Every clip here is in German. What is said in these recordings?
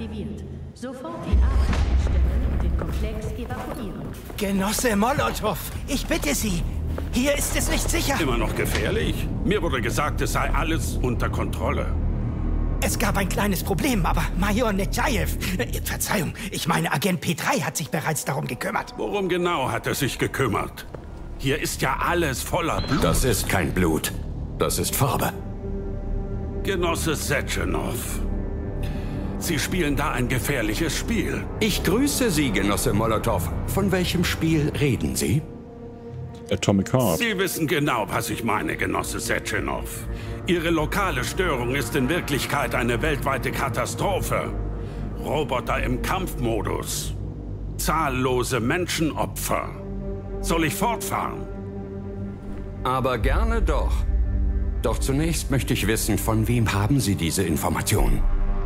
aktiviert. Sofort die Arbeit einstellen und den Komplex evakuieren. Genosse Molotow, ich bitte Sie. Hier ist es nicht sicher. Immer noch gefährlich? Mir wurde gesagt, es sei alles unter Kontrolle. Es gab ein kleines Problem, aber Major Nechayev, Verzeihung, ich meine Agent P3 hat sich bereits darum gekümmert. Worum genau hat er sich gekümmert? Hier ist ja alles voller Blut. Das ist kein Blut. Das ist Farbe. Genosse Sechenov, Sie spielen da ein gefährliches Spiel. Ich grüße Sie, Genosse Molotow. Von welchem Spiel reden Sie? Atomic Heart. Sie wissen genau, was ich meine, Genosse Sechenov. Ihre lokale Störung ist in Wirklichkeit eine weltweite Katastrophe. Roboter im Kampfmodus. Zahllose Menschenopfer. Soll ich fortfahren? Aber gerne doch. Doch zunächst möchte ich wissen, von wem haben Sie diese Informationen?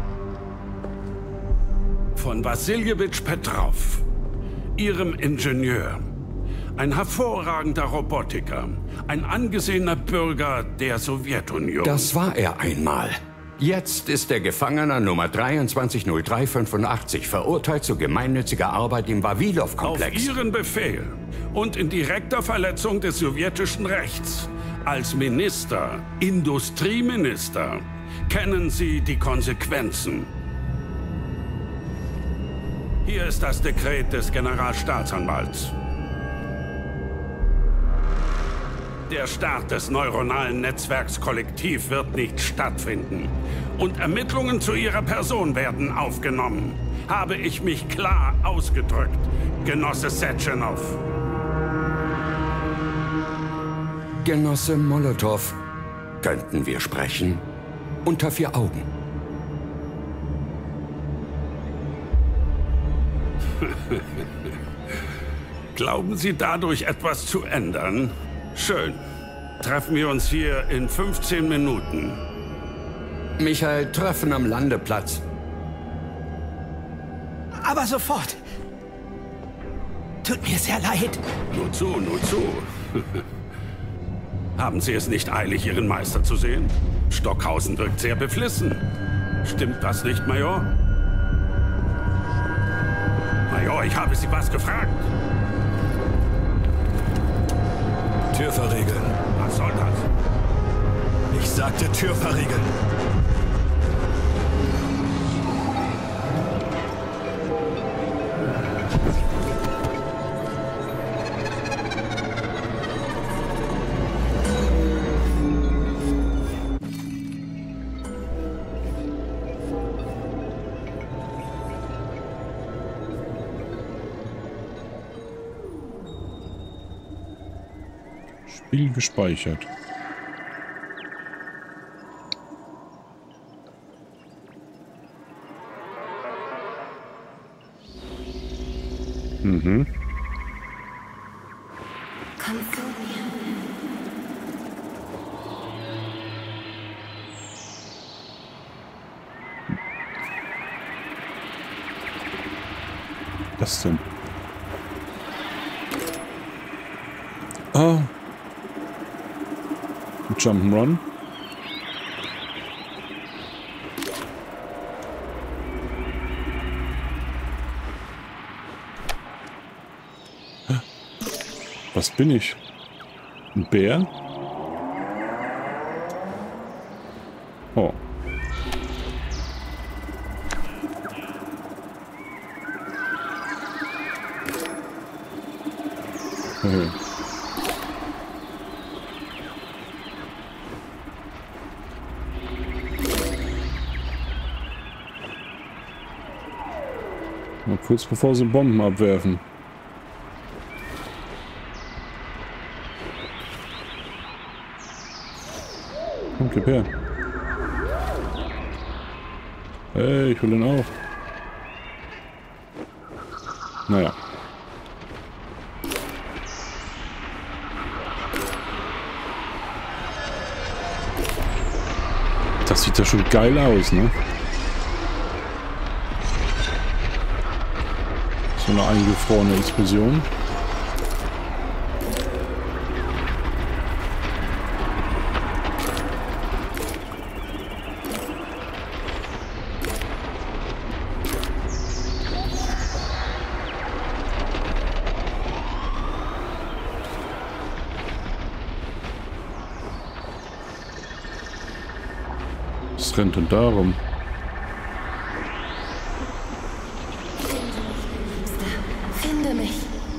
Von Wassiljewitsch Petrov, Ihrem Ingenieur. Ein hervorragender Robotiker. Ein angesehener Bürger der Sowjetunion. Das war er einmal. Jetzt ist er Gefangener Nummer 230385, verurteilt zu gemeinnütziger Arbeit im Vavilov-Komplex. Auf Ihren Befehl und in direkter Verletzung des sowjetischen Rechts. Als Minister, Industrieminister, kennen Sie die Konsequenzen. Hier ist das Dekret des Generalstaatsanwalts. Der Start des neuronalen Netzwerks Kollektiv wird nicht stattfinden. Und Ermittlungen zu Ihrer Person werden aufgenommen. Habe ich mich klar ausgedrückt, Genosse Sechenov? Genosse Molotow, könnten wir sprechen? Unter 4 Augen. Glauben Sie dadurch etwas zu ändern? Schön. Treffen wir uns hier in 15 Minuten. Michael, Treffen am Landeplatz. Aber sofort. Tut mir sehr leid. Nur zu, nur zu. Haben Sie es nicht eilig, Ihren Meister zu sehen? Stockhausen wirkt sehr beflissen. Stimmt das nicht, Major? Major, ich habe Sie was gefragt. Tür verriegeln. Was soll das? Ich sagte Tür verriegeln. Spiel gespeichert. Mhm. Was denn? Ah. Jump'n'Run. Was bin ich? Ein Bär? Oh. Okay. Mal kurz bevor sie Bomben abwerfen. Komm, gib her. Hey, ich will den auch. Naja. Das sieht ja schon geil aus, ne? So eine eingefrorene Explosion. Was rennt denn darum? Finde mich.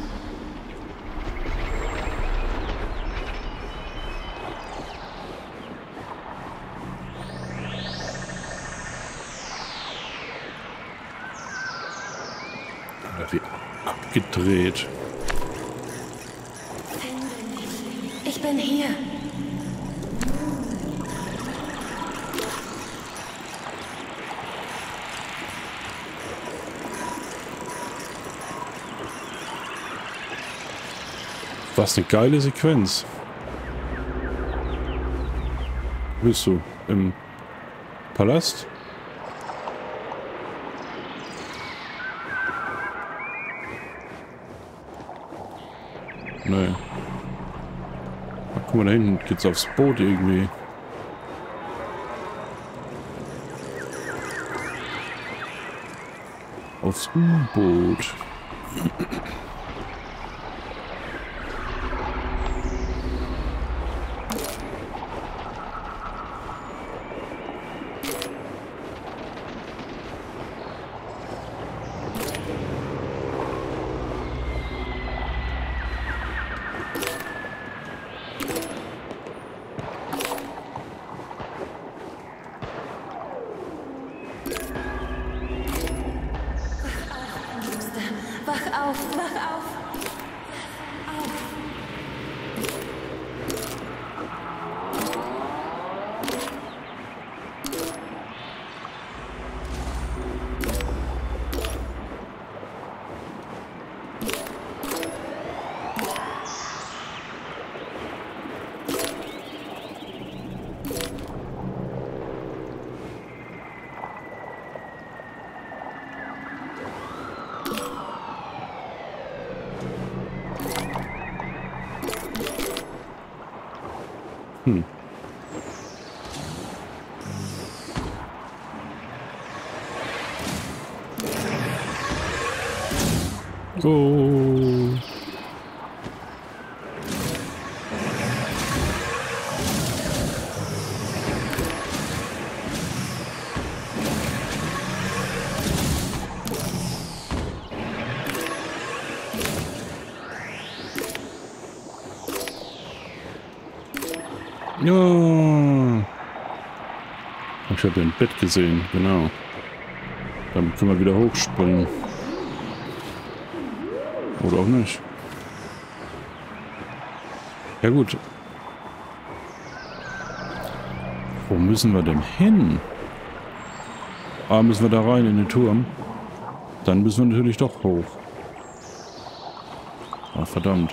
Wie abgedreht. Ich bin hier. Was eine geile Sequenz. Bist du im Palast? Nee. Ach, guck mal, da hinten geht's aufs Boot irgendwie. Aufs U-Boot. Wach auf, wach auf. Go. Ja. Ich habe ein Bett gesehen, genau. Dann können wir wieder hochspringen. Oder auch nicht. Ja gut. Wo müssen wir denn hin? Ah, müssen wir da rein in den Turm? Dann müssen wir natürlich doch hoch. Ah, verdammt.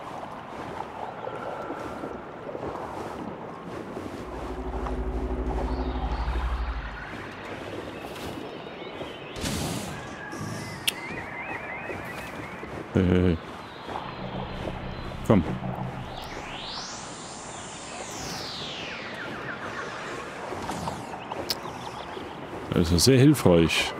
Hey. Komm. Das ist sehr hilfreich.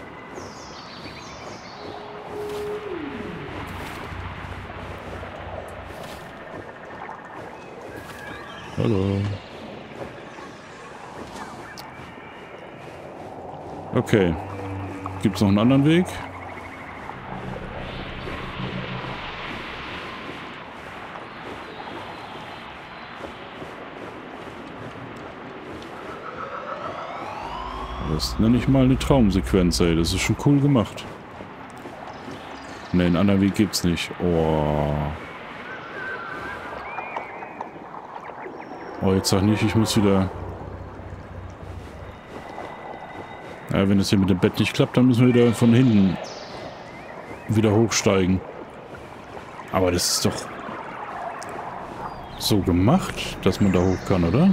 Hallo. Okay. Gibt es noch einen anderen Weg? Das ist nicht mal eine Traumsequenz, ey. Das ist schon cool gemacht. Ne, einen anderen Weg gibt's nicht. Oh. Oh, jetzt sag nicht, ich muss wieder... Ja, wenn das hier mit dem Bett nicht klappt, dann müssen wir wieder von hinten wieder hochsteigen. Aber das ist doch so gemacht, dass man da hoch kann, oder?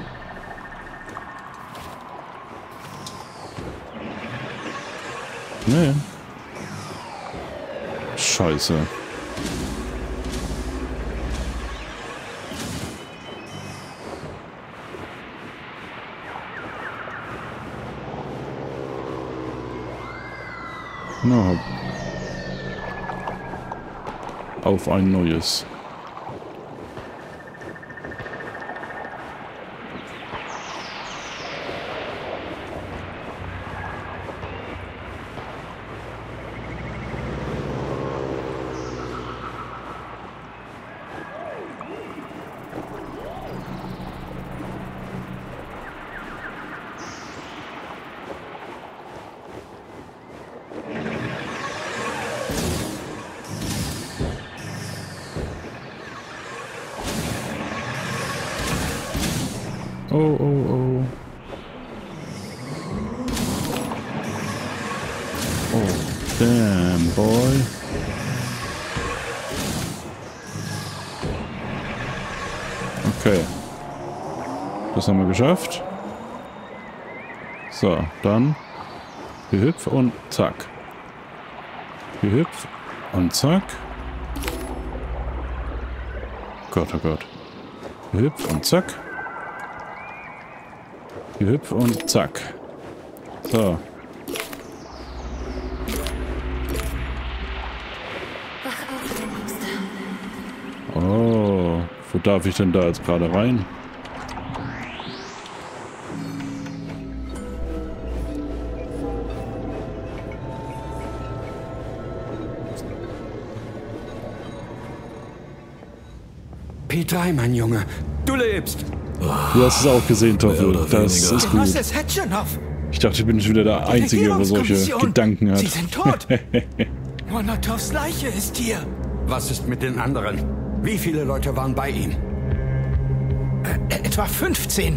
Nee. Scheiße. Na. Auf ein neues. Oh, oh, oh. Oh, damn, boy. Okay. Das haben wir geschafft. So, dann hüpf und zack. Hüpf und zack. Gott, oh Gott. Hüpf und zack. Hüpf und zack. So. Oh, wo darf ich denn da jetzt gerade rein? P3, mein Junge, du lebst. Du hast es auch gesehen, Toffel. Das ist gut. Genosse Setchenov, Ich dachte, ich bin schon wieder der Einzige, der solche Gedanken hat. Sie sind tot. Molotovs Leiche ist hier. Was ist mit den anderen? Wie viele Leute waren bei ihm? Etwa 15.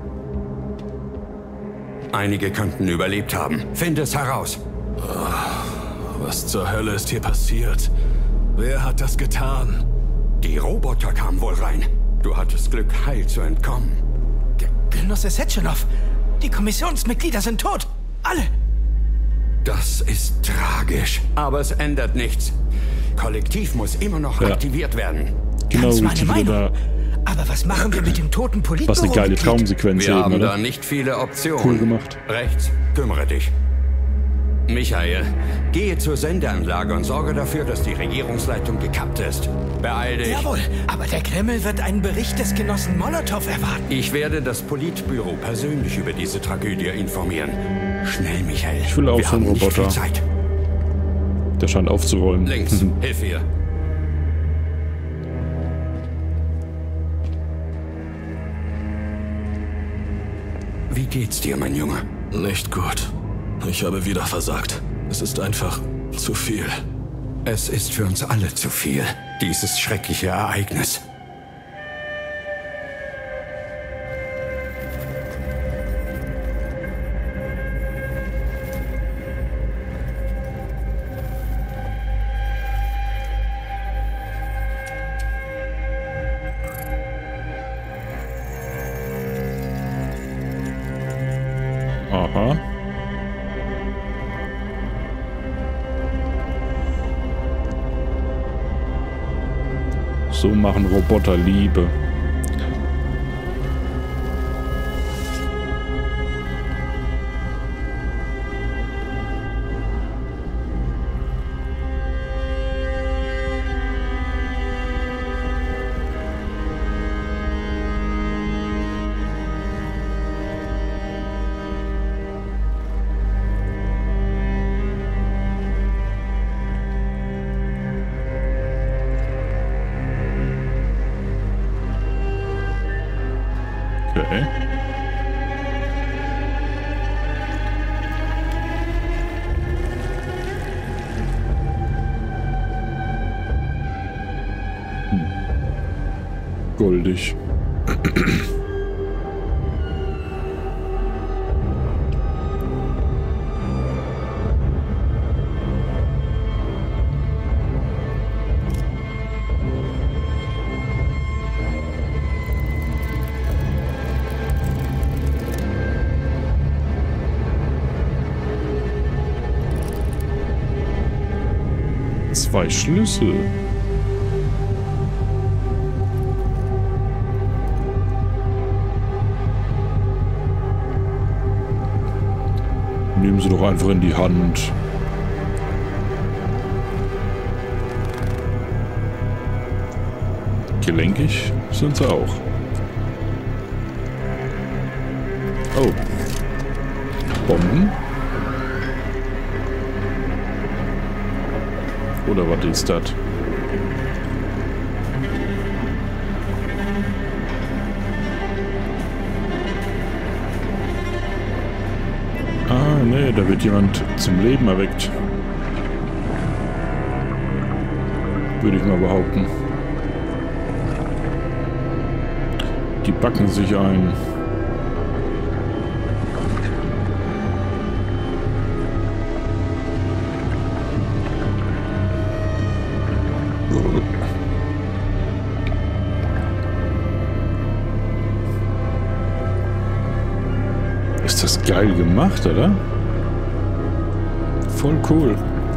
Einige könnten überlebt haben. Finde es heraus. Was zur Hölle ist hier passiert? Wer hat das getan? Die Roboter kamen wohl rein. Du hattest Glück, heil zu entkommen. Genosse Setchenov, die Kommissionsmitglieder sind tot. Alle. Das ist tragisch. Aber es ändert nichts. Kollektiv muss immer noch aktiviert werden. Genau, Ganz wie meine die wieder Meinung. da. Aber was machen wir mit dem toten Politbüro? Was eine geile Traumsequenz Wir eben, haben oder? da nicht viele Optionen. Cool gemacht. Rechts, kümmere dich. Michael, gehe zur Sendeanlage und sorge dafür, dass die Regierungsleitung gekappt ist. Beeil dich. Jawohl, aber der Kreml wird einen Bericht des Genossen Molotow erwarten. Ich werde das Politbüro persönlich über diese Tragödie informieren. Schnell, Michael. Ich will auch Wir so einen haben nicht Roboter. viel Zeit. Der scheint aufzuräumen. Links, hilf ihr. Wie geht's dir, mein Junge? Nicht gut. Ich habe wieder versagt. Es ist einfach zu viel. Es ist für uns alle zu viel, dieses schreckliche Ereignis. Aha. So machen Roboter Liebe. Okay. Goldig. Zwei Schlüssel. Nehmen Sie doch einfach in die Hand. Gelenkig sind sie auch. Oh. Bomben. Oder was ist das? Ah, nee, da wird jemand zum Leben erweckt. Würde ich mal behaupten. Die backen sich ein. Geil gemacht, oder? Voll cool.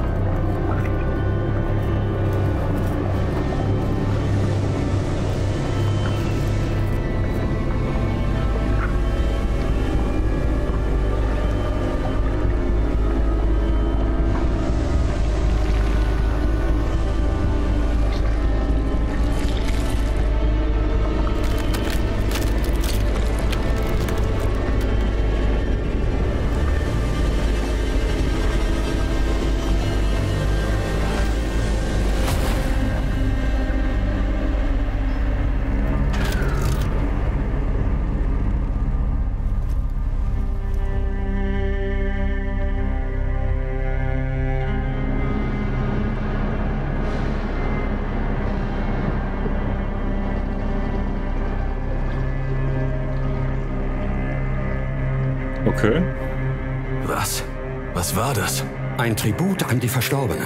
Okay. Was? Was war das? Ein Tribut an die Verstorbenen.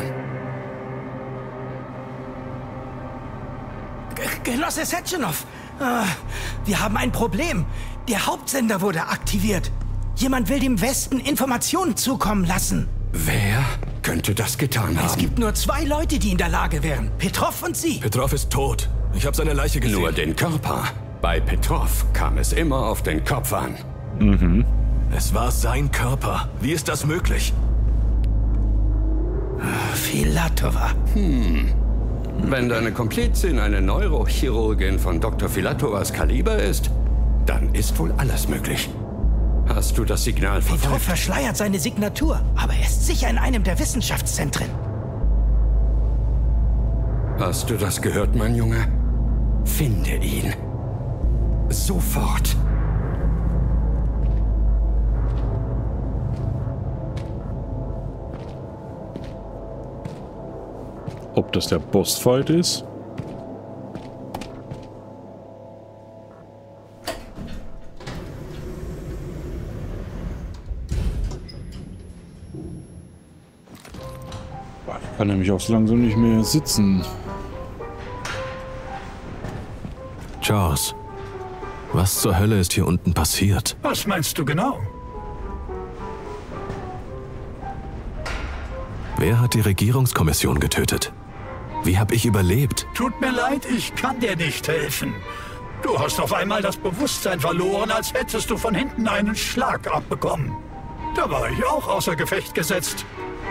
Genosse Setchenov, wir haben ein Problem. Der Hauptsender wurde aktiviert. Jemand will dem Westen Informationen zukommen lassen. Wer könnte das getan haben? Es gibt nur 2 Leute, die in der Lage wären. Petrov und Sie. Petrov ist tot. Ich habe seine Leiche gesehen. Nur den Körper. Bei Petrov kam es immer auf den Kopf an. Mhm. Es war sein Körper. Wie ist das möglich? Filatova. Wenn deine Komplizin eine Neurochirurgin von Dr. Filatovas Kaliber ist, dann ist wohl alles möglich. Hast du das Signal Petrov verfolgt? verschleiert seine Signatur, aber er ist sicher in einem der Wissenschaftszentren. Hast du das gehört, mein Junge? Finde ihn. Sofort. Ob das der Bossfight ist? Ich kann nämlich auch so langsam nicht mehr sitzen. Charles, was zur Hölle ist hier unten passiert? Was meinst du genau? Wer hat die Regierungskommission getötet? Wie habe ich überlebt? Tut mir leid, ich kann dir nicht helfen. Du hast auf einmal das Bewusstsein verloren, als hättest du von hinten einen Schlag abbekommen. Da war ich auch außer Gefecht gesetzt.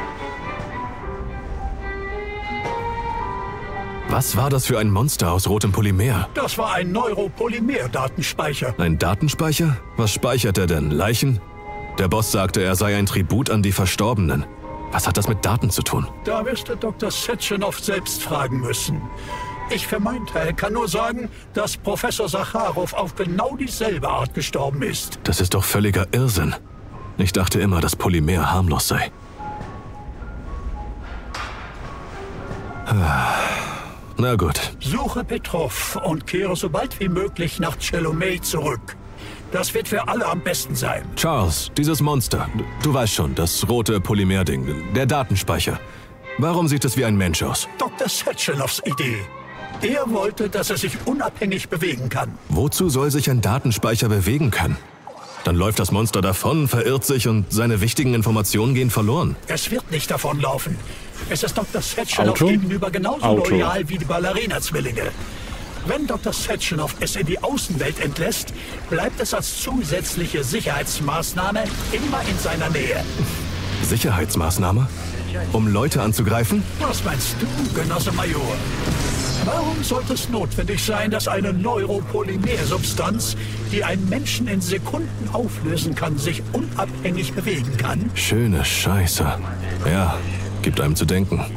Was war das für ein Monster aus rotem Polymer? Das war ein Neuropolymer-Datenspeicher. Ein Datenspeicher? Was speichert er denn? Leichen? Der Boss sagte, er sei ein Tribut an die Verstorbenen. Was hat das mit Daten zu tun? Da wirst du Dr. Setchenov selbst fragen müssen. Ich für meinen Teil kann nur sagen, dass Professor Sacharow auf genau dieselbe Art gestorben ist. Das ist doch völliger Irrsinn. Ich dachte immer, dass Polymer harmlos sei. Na gut. Suche Petrov und kehre so bald wie möglich nach Chelomey zurück. Das wird für alle am besten sein. Charles, dieses Monster. Du weißt schon, das rote Polymerding, der Datenspeicher. Warum sieht es wie ein Mensch aus? Dr. Setchenovs Idee. Er wollte, dass er sich unabhängig bewegen kann. Wozu soll sich ein Datenspeicher bewegen können? Dann läuft das Monster davon, verirrt sich und seine wichtigen Informationen gehen verloren. Es wird nicht davonlaufen. Es ist Dr. Setchenov Auto? gegenüber genauso Auto. loyal wie die Ballerina-Zwillinge. Wenn Dr. Setchenov es in die Außenwelt entlässt, bleibt es als zusätzliche Sicherheitsmaßnahme immer in seiner Nähe. Sicherheitsmaßnahme? Um Leute anzugreifen? Was meinst du, Genosse Major? Warum sollte es notwendig sein, dass eine Neuropolymersubstanz, die einen Menschen in Sekunden auflösen kann, sich unabhängig bewegen kann? Schöne Scheiße. Ja, gibt einem zu denken.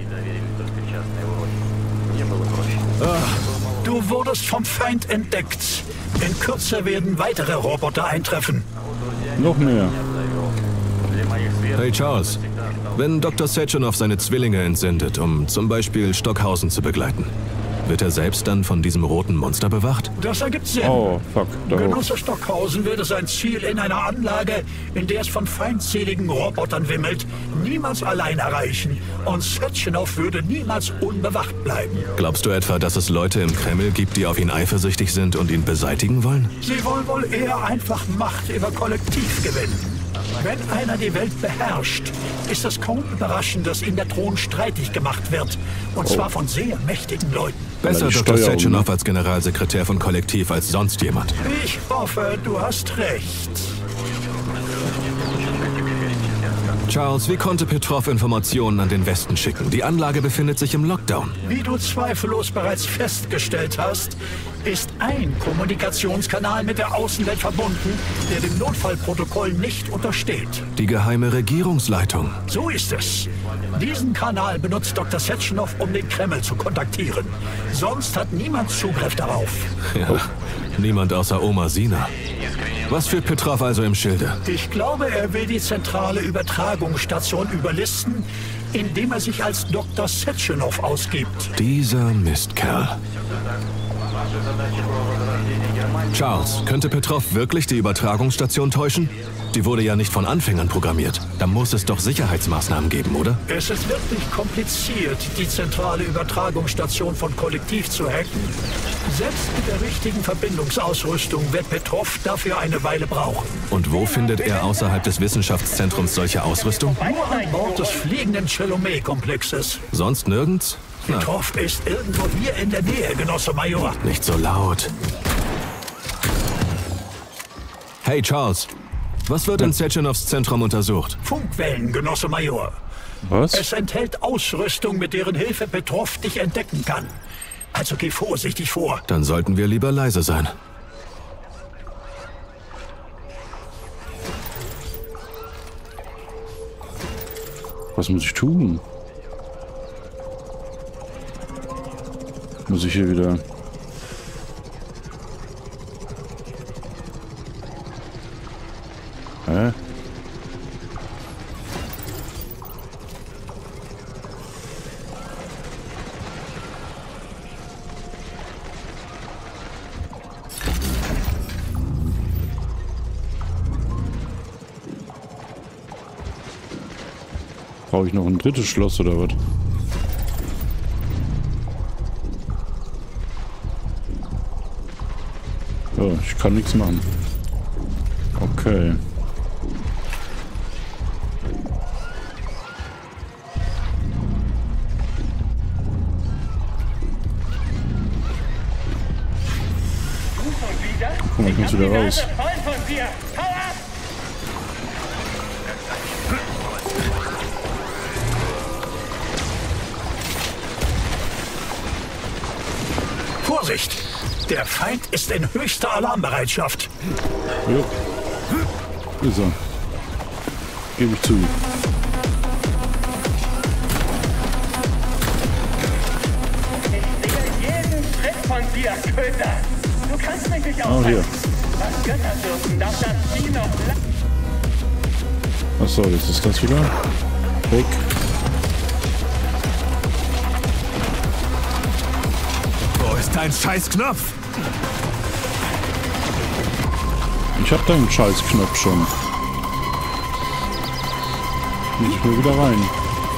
Du wurdest vom Feind entdeckt. In Kürze werden weitere Roboter eintreffen. Noch mehr. Hey Charles, wenn Dr. Setchenov seine Zwillinge entsendet, um zum Beispiel Stockhausen zu begleiten, wird er selbst dann von diesem roten Monster bewacht? Das ergibt Sinn. Oh, fuck. Da hoch. Genosse Stockhausen würde sein Ziel in einer Anlage, in der es von feindseligen Robotern wimmelt, niemals allein erreichen. Und Setchenov würde niemals unbewacht bleiben. Glaubst du etwa, dass es Leute im Kreml gibt, die auf ihn eifersüchtig sind und ihn beseitigen wollen? Sie wollen wohl eher einfach Macht über Kollektiv gewinnen. Wenn einer die Welt beherrscht, ist es kaum überraschend, dass ihm der Thron streitig gemacht wird. Und zwar von sehr mächtigen Leuten. Besser die Dr. Steuerung, Sechenov als Generalsekretär von Kollektiv als sonst jemand. Ich hoffe, du hast recht. Charles, wie konnte Petrov Informationen an den Westen schicken? Die Anlage befindet sich im Lockdown. Wie du zweifellos bereits festgestellt hast, ist ein Kommunikationskanal mit der Außenwelt verbunden, der dem Notfallprotokoll nicht untersteht. Die geheime Regierungsleitung. So ist es. Diesen Kanal benutzt Dr. Sechenov, um den Kreml zu kontaktieren. Sonst hat niemand Zugriff darauf. Ja, niemand außer Oma Sina. Was führt Petrov also im Schilde? Ich glaube, er will die zentrale Übertragungsstation überlisten, indem er sich als Dr. Sechenov ausgibt. Dieser Mistkerl. Charles, könnte Petrov wirklich die Übertragungsstation täuschen? Die wurde ja nicht von Anfängern programmiert. Da muss es doch Sicherheitsmaßnahmen geben, oder? Es ist wirklich kompliziert, die zentrale Übertragungsstation von Kollektiv zu hacken. Selbst mit der richtigen Verbindungsausrüstung wird Petrov dafür eine Weile brauchen. Und wo findet er außerhalb des Wissenschaftszentrums solche Ausrüstung? Nur an Bord des fliegenden Chelomey-Komplexes. Sonst nirgends? Na, Petrov ist irgendwo hier in der Nähe, Genosse Major. nicht so laut. Hey Charles, was wird in Sechenovs Zentrum untersucht? Funkwellen, Genosse Major. Was? Es enthält Ausrüstung, mit deren Hilfe Petrov dich entdecken kann. Also geh vorsichtig vor. Dann sollten wir lieber leise sein. Was muss ich tun? Muss ich hier wieder... Hä? Brauche ich noch ein drittes Schloss oder was? Ja, ich kann nichts machen. Okay. Komm, ich muss wieder raus. Vorsicht! Der Feind ist in höchster Alarmbereitschaft. Ja. Ist er. Gebe ich zu. Ich sehe jeden Schritt von dir, Köter. Du kannst mich nicht Ah, aufhalten. hier. Was Götter dürfen, darf das Vieh noch Achso, jetzt ist das wieder. Weg. Wo ist dein Scheißknopf? Ich hab deinen Scheißknopf schon. Muss ich nur wieder rein.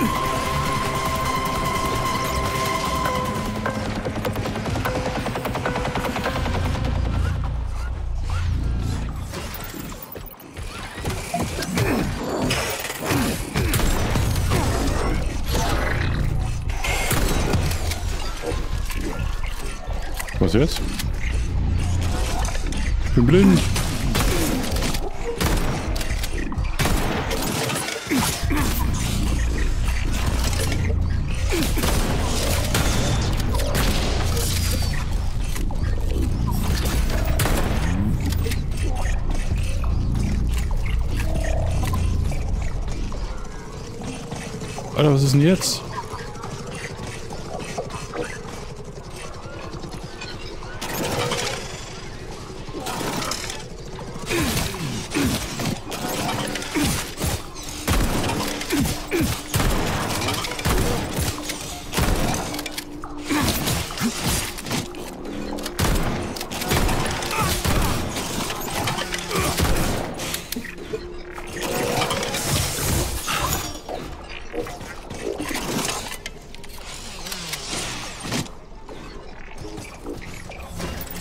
Was jetzt? Ich bin blind. Alter, was ist denn jetzt?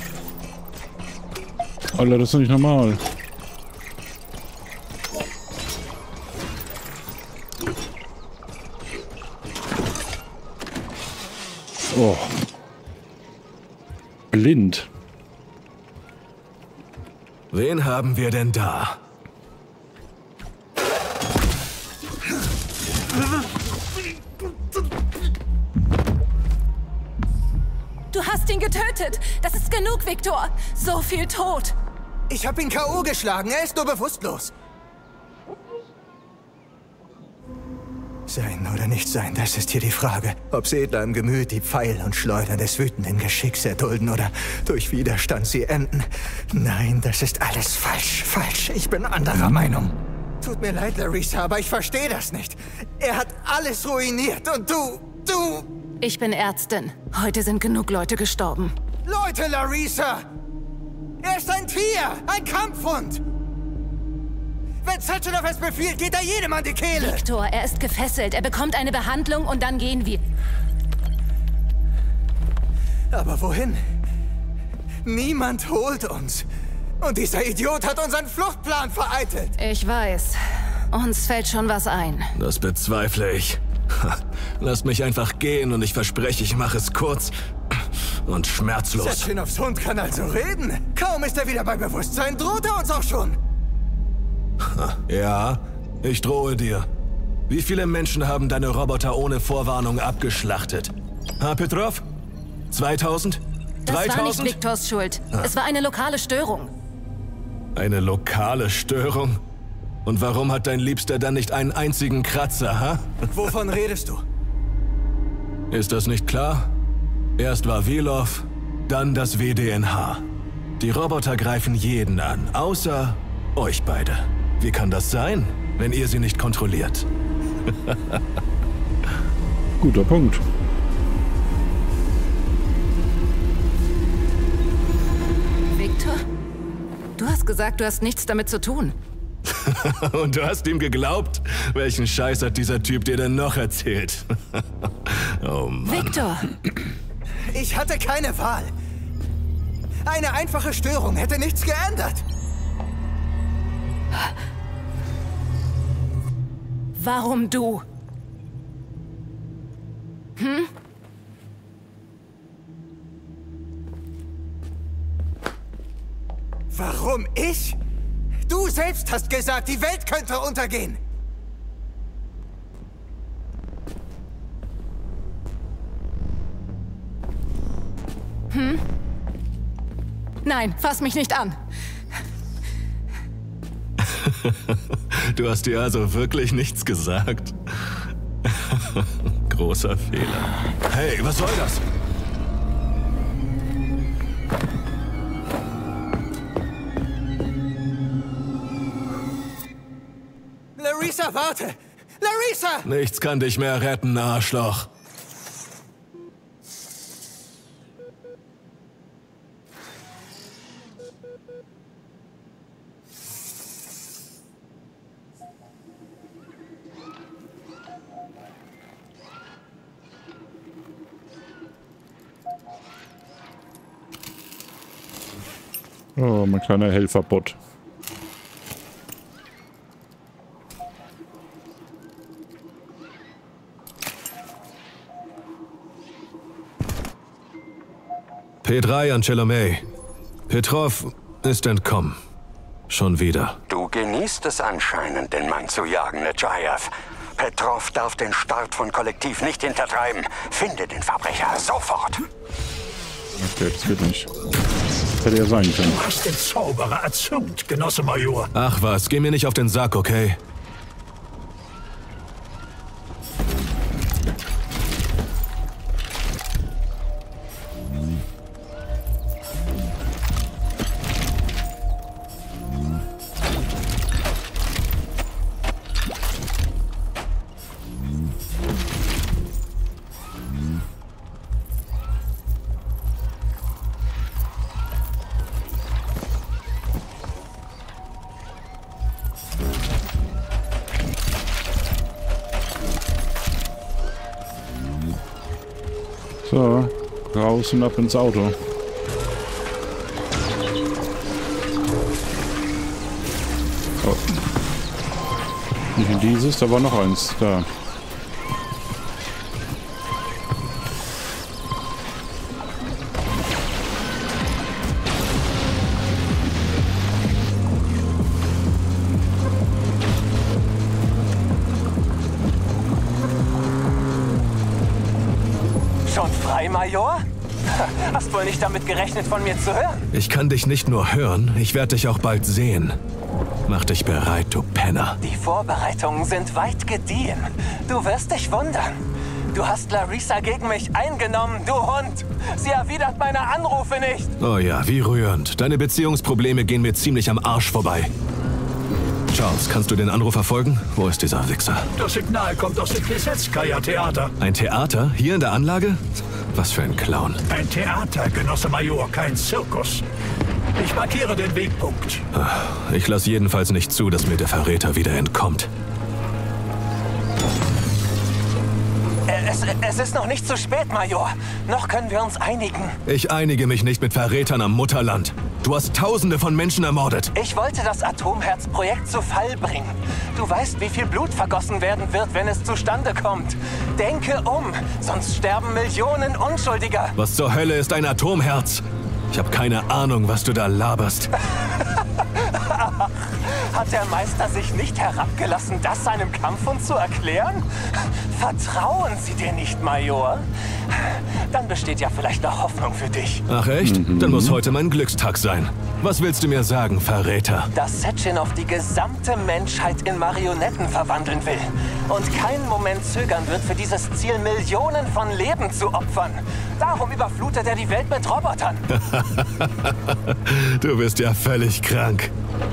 Alter, das ist doch nicht normal. Oh. Blind. Wen haben wir denn da? Du hast ihn getötet. Das ist genug, Victor. So viel Tod. Ich habe ihn K.O. geschlagen. Er ist nur bewusstlos. Sein oder nicht sein, das ist hier die Frage. Ob Sedler im Gemüt die Pfeil und Schleudern des wütenden Geschicks erdulden oder durch Widerstand sie enden. Nein, das ist alles falsch. Falsch. Ich bin anderer Meinung. Tut mir leid, Larissa, aber ich verstehe das nicht. Er hat alles ruiniert und du... Ich bin Ärztin. Heute sind genug Leute gestorben. Leute, Larissa! Er ist ein Tier! Ein Kampfhund! Wenn Sechenov es befiehlt, geht er jedem an die Kehle! Victor, er ist gefesselt. Er bekommt eine Behandlung und dann gehen wir. Aber wohin? Niemand holt uns. Und dieser Idiot hat unseren Fluchtplan vereitelt. Ich weiß. Uns fällt schon was ein. Das bezweifle ich. Lasst mich einfach gehen und ich verspreche, ich mache es kurz und schmerzlos. Sechenovs Hund kann also reden. Kaum ist er wieder bei Bewusstsein, droht er uns auch schon. Ja, ich drohe dir. Wie viele Menschen haben deine Roboter ohne Vorwarnung abgeschlachtet? Petrov? 2000? Das 3000? war nicht Viktors Schuld. Es war eine lokale Störung. Eine lokale Störung? Und warum hat dein Liebster dann nicht einen einzigen Kratzer, ha? Wovon redest du? Ist das nicht klar? Erst war Velov, dann das WDNH. Die Roboter greifen jeden an, außer euch beide. Wie kann das sein, wenn ihr sie nicht kontrolliert? Guter Punkt. Victor? Du hast gesagt, du hast nichts damit zu tun. Und du hast ihm geglaubt? Welchen Scheiß hat dieser Typ dir denn noch erzählt? Oh Mann. Victor! Ich hatte keine Wahl. Eine einfache Störung hätte nichts geändert. Warum du? Warum ich? Du selbst hast gesagt, die Welt könnte untergehen. Nein, fass mich nicht an. Du hast dir also wirklich nichts gesagt? Großer Fehler. Hey, was soll das? Larissa, warte! Larissa! Nichts kann dich mehr retten, Arschloch. Oh, mein kleiner Helferbot. P3 an Chelomey. Petrov ist entkommen. Schon wieder. Du genießt es anscheinend, den Mann zu jagen, Nechayev. Petrov darf den Start von Kollektiv nicht hintertreiben. Finde den Verbrecher sofort. Okay, das geht nicht. Das hätte ja sein können. Du hast den Zauberer erzürnt, Genosse Major. Ach was, geh mir nicht auf den Sack, okay? So, raus und ab ins Auto. Oh. Nicht in dieses, da war noch eins. Da. Schon frei, Major? Hast wohl nicht damit gerechnet, von mir zu hören? Ich kann dich nicht nur hören, ich werde dich auch bald sehen. Mach dich bereit, du Penner. Die Vorbereitungen sind weit gediehen. Du wirst dich wundern. Du hast Larissa gegen mich eingenommen, du Hund. Sie erwidert meine Anrufe nicht. Oh ja, wie rührend. Deine Beziehungsprobleme gehen mir ziemlich am Arsch vorbei. Charles, kannst du den Anruf verfolgen? Wo ist dieser Wichser? Das Signal kommt aus dem Plesetskaya-Theater. Ein Theater? Hier in der Anlage? Was für ein Clown. Ein Theater, Genosse Major, kein Zirkus. Ich markiere den Wegpunkt. Ich lasse jedenfalls nicht zu, dass mir der Verräter wieder entkommt. Es ist noch nicht zu spät, Major. Noch können wir uns einigen. Ich einige mich nicht mit Verrätern am Mutterland. Du hast Tausende von Menschen ermordet. Ich wollte das Atomherz-Projekt zu Fall bringen. Du weißt, wie viel Blut vergossen werden wird, wenn es zustande kommt. Denke um, sonst sterben Millionen Unschuldiger. Was zur Hölle ist ein Atomherz? Ich habe keine Ahnung, was du da laberst. Hat der Meister sich nicht herabgelassen, das seinem Kampfhund zu erklären? Vertrauen Sie dir nicht, Major? Dann besteht ja vielleicht noch Hoffnung für dich. Ach echt? Dann muss heute mein Glückstag sein. Was willst du mir sagen, Verräter? Dass Sechenov die gesamte Menschheit in Marionetten verwandeln will und keinen Moment zögern wird, für dieses Ziel Millionen von Leben zu opfern. Darum überflutet er die Welt mit Robotern. Du bist ja völlig krank.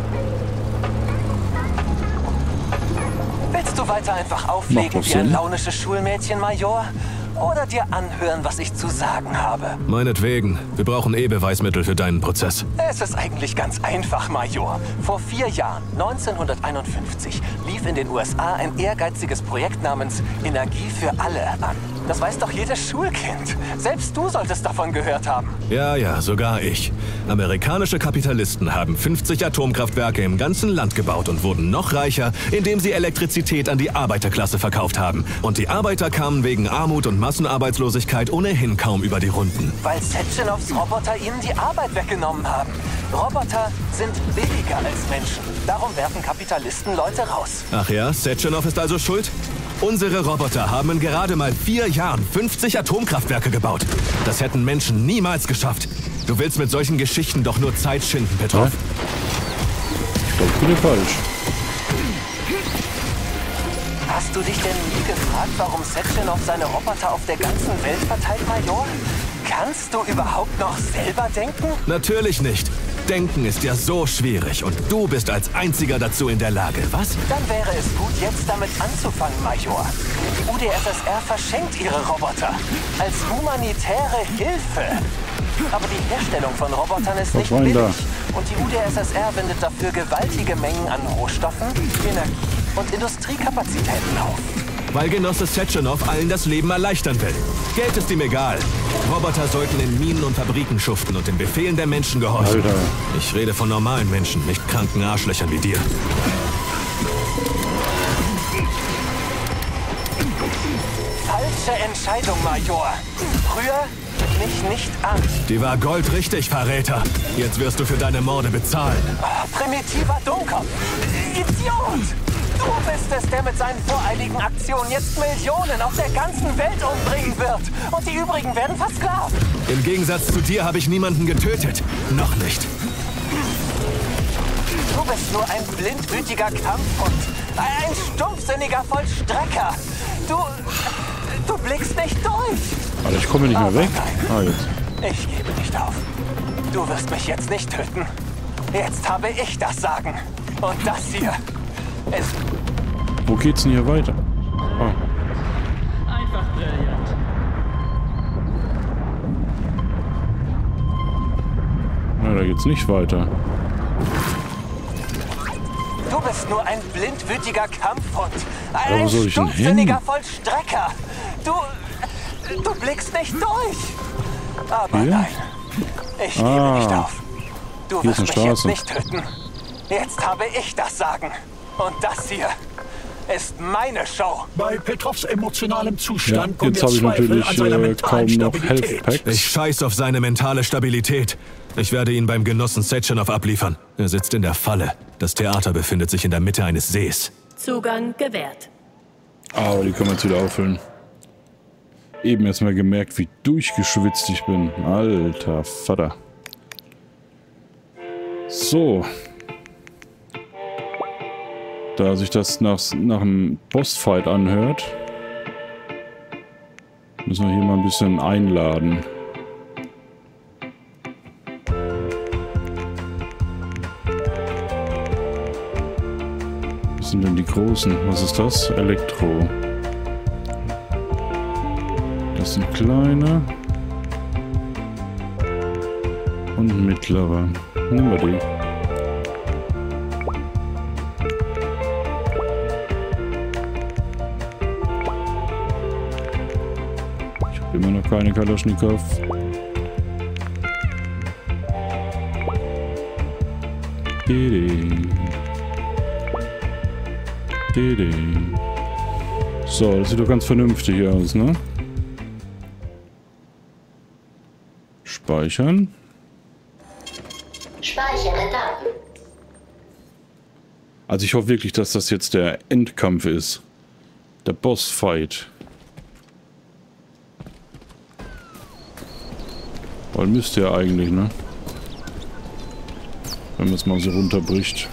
Willst du weiter einfach auflegen wie ein launisches Schulmädchen, Major? Oder dir anhören, was ich zu sagen habe? Meinetwegen. Wir brauchen Beweismittel für deinen Prozess. Es ist eigentlich ganz einfach, Major. Vor 4 Jahren, 1951, lief in den USA ein ehrgeiziges Projekt namens Energie für alle an. Das weiß doch jedes Schulkind. Selbst du solltest davon gehört haben. Ja, sogar ich. Amerikanische Kapitalisten haben 50 Atomkraftwerke im ganzen Land gebaut und wurden noch reicher, indem sie Elektrizität an die Arbeiterklasse verkauft haben. Und die Arbeiter kamen wegen Armut und Massenarbeitslosigkeit ohnehin kaum über die Runden. Weil Setchenovs Roboter ihnen die Arbeit weggenommen haben. Roboter sind billiger als Menschen. Darum werfen Kapitalisten Leute raus. Ach ja, Sechenov ist also schuld? Unsere Roboter haben in gerade mal 4 Jahren 50 Atomkraftwerke gebaut. Das hätten Menschen niemals geschafft. Du willst mit solchen Geschichten doch nur Zeit schinden, Petrov. Ich glaube, ich bin falsch. Hast du dich denn nie gefragt, warum Sechenov seine Roboter auf der ganzen Welt verteilt, Major? Kannst du überhaupt noch selber denken? Natürlich nicht. Denken ist ja so schwierig und du bist als Einziger dazu in der Lage, was? Dann wäre es gut, jetzt damit anzufangen, Major. Die UdSSR verschenkt ihre Roboter als humanitäre Hilfe. Aber die Herstellung von Robotern ist nicht billig. Und die UdSSR wendet dafür gewaltige Mengen an Rohstoffen, Energie und Industriekapazitäten auf. Weil Genosse Sechenov allen das Leben erleichtern will. Geld ist ihm egal. Roboter sollten in Minen und Fabriken schuften und den Befehlen der Menschen gehorchen. Alter. Ich rede von normalen Menschen, nicht kranken Arschlöchern wie dir. Falsche Entscheidung, Major. Früher mich nicht an. Die war goldrichtig, Verräter. Jetzt wirst du für deine Morde bezahlen. Primitiver Dummkopf. Idiot! Du bist es, der mit seinen voreiligen Aktionen jetzt Millionen auf der ganzen Welt umbringen wird. Und die übrigen werden versklavt. Im Gegensatz zu dir habe ich niemanden getötet. Noch nicht. Du bist nur ein blindwütiger Kampfhund. Ein stumpfsinniger Vollstrecker. Du blickst nicht durch. Alter, ich komme nicht mehr weg. Nein. Jetzt. Ich gebe nicht auf. Du wirst mich jetzt nicht töten. Jetzt habe ich das Sagen. Und das hier ist... Wo geht's denn hier weiter? Ah. Einfach brillant. Na, da geht's nicht weiter. Du bist nur ein blindwütiger Kampfhund. Ja, wo soll ich denn stumpfsinniger hin? Vollstrecker. Du blickst nicht durch. Aber Hier? nein, ich gebe nicht auf. Du Hier ist wirst eine mich jetzt Straße. nicht töten. Jetzt habe ich das Sagen. Und das hier ist meine Show. Bei Petrovs emotionalem Zustand Ja, kommen jetzt wir habe ich Zweifel natürlich an seiner mentalen kaum noch Health Stabilität. Packs. Ich scheiß auf seine mentale Stabilität. Ich werde ihn beim Genossen Sechenov abliefern. Er sitzt in der Falle. Das Theater befindet sich in der Mitte eines Sees. Zugang gewährt. Aber die können wir jetzt wieder auffüllen. eben erstmal gemerkt, wie durchgeschwitzt ich bin. Alter Vater. So. Da sich das nach einem Bossfight anhört, müssen wir hier mal ein bisschen einladen. Was sind denn die großen? Was ist das? Elektro. Das sind kleine. Und mittlere. Nehmen wir die. Ich habe immer noch keine Kalaschnikow. So, das sieht doch ganz vernünftig aus, ne? Speichern. Speichere Daten. Also ich hoffe wirklich, dass das jetzt der Endkampf ist. Der Bossfight. Weil müsste ja eigentlich, ne? Wenn man es mal so runterbricht.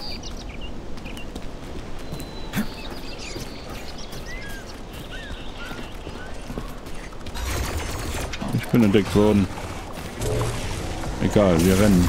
Ich bin entdeckt worden. Egal, wir rennen.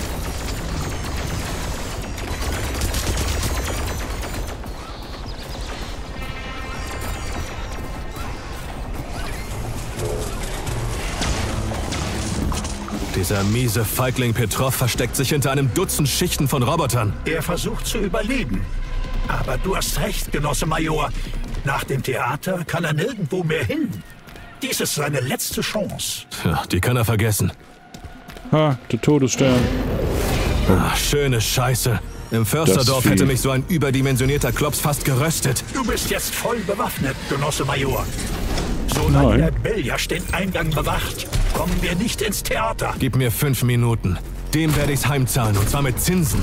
Dieser miese Feigling Petrov versteckt sich hinter einem Dutzend Schichten von Robotern. Er versucht zu überleben. Aber du hast recht, Genosse Major. Nach dem Theater kann er nirgendwo mehr hin. Dies ist seine letzte Chance. Ja, die kann er vergessen. Ha, der Todesstern. Ach, schöne Scheiße. Im Försterdorf hätte mich so ein überdimensionierter Klops fast geröstet. Du bist jetzt voll bewaffnet, Genosse Major. Solange der Beljasch den Eingang bewacht, kommen wir nicht ins Theater. Gib mir 5 Minuten. Dem werde ich's heimzahlen, und zwar mit Zinsen.